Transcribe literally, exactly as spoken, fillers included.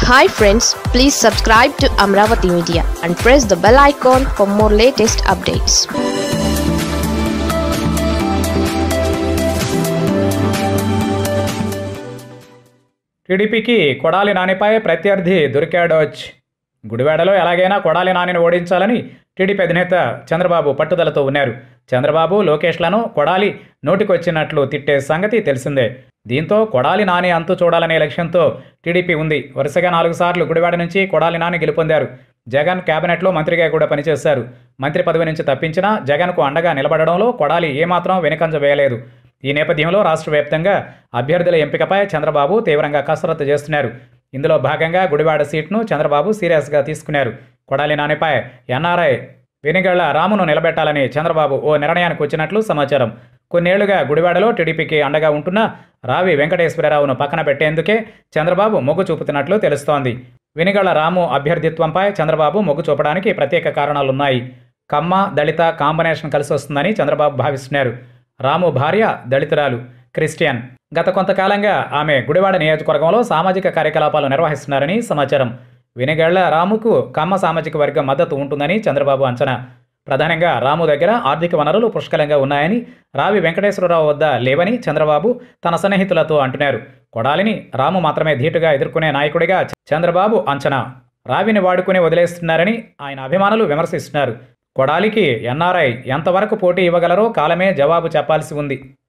Hi friends, please subscribe to Amaravathi Media and press the bell icon for more latest updates. టీడీపీకి కొడాలి నానిపై ప్రత్యర్థి దొరికాడోచ్. గుడివాడలో ఎలాగైనా కొడాలి నానిని ఓడించాలని టీడీపీ అధినేత చంద్రబాబు పట్టుదలతో ఉన్నారు. చంద్రబాబు, లోకేష్లను కొడాలి నోటికొచ్చినట్లు తిట్టే సంగతి తెలిసిందే. దీంతో కొడాలి నాని అంతు చూడాలనే లక్ష్యంతో టీడీపీ ఉంది. వరుసగా నాలుగు సార్లు గుడివాడ నుంచి కొడాలి నాని గెలుపొందారు. జగన్ కేబినెట్లో మంత్రిగా కూడా పనిచేశారు. మంత్రి పదవి నుంచి తప్పించినా జగన్కు అండగా నిలబడడంలో కొడాలి ఏమాత్రం వెనుకంజ వేయలేదు. ఈ నేపథ్యంలో రాష్ట్ర వ్యాప్తంగా అభ్యర్థుల ఎంపికపై చంద్రబాబు తీవ్రంగా కసరత్తు చేస్తున్నారు. ఇందులో భాగంగా గుడివాడ సీట్ను చంద్రబాబు సీరియస్గా తీసుకున్నారు. కొడాలి నానిపై ఎన్ఆర్ఐ వెనిగళ్ల రామును నిలబెట్టాలని చంద్రబాబు ఓ నిర్ణయానికి వచ్చినట్లు సమాచారం. కొన్నేళ్లుగా గుడివాడలో టీడీపీకి అండగా ఉంటున్న రావి వెంకటేశ్వరరావును పక్కన పెట్టేందుకే చంద్రబాబు మొగ్గు చూపుతున్నట్లు తెలుస్తోంది. వెనిగళ్ల రాము అభ్యర్థిత్వంపై చంద్రబాబు మొగ్గు చూపడానికి ప్రత్యేక కారణాలున్నాయి. కమ్మ, దళిత కాంబినేషన్ కలిసి వస్తుందని చంద్రబాబు భావిస్తున్నారు. రాము భార్య దళితురాలు, క్రిస్టియన్. గత కొంతకాలంగా ఆమె గుడివాడ నియోజకవర్గంలో సామాజిక కార్యకలాపాలు నిర్వహిస్తున్నారని సమాచారం. వెనిగళ్ల రాముకు కమ్మ సామాజిక వర్గం మద్దతు ఉంటుందని చంద్రబాబు అంచనా. ప్రధానంగా రాము దగ్గర ఆర్థిక వనరులు పుష్కలంగా ఉన్నాయని, రావి వెంకటేశ్వరరావు వద్ద లేవని చంద్రబాబు తన సన్నిహితులతో అంటున్నారు. కొడాలిని రాము మాత్రమే ధీటుగా ఎదుర్కొనే నాయకుడిగా చంద్రబాబు అంచనా. రావిని వాడుకుని వదిలేస్తున్నారని ఆయన అభిమానులు విమర్శిస్తున్నారు. కొడాలికి ఎన్ఆర్ఐ ఎంతవరకు పోటీ ఇవ్వగలరో కాలమే జవాబు చెప్పాల్సి ఉంది.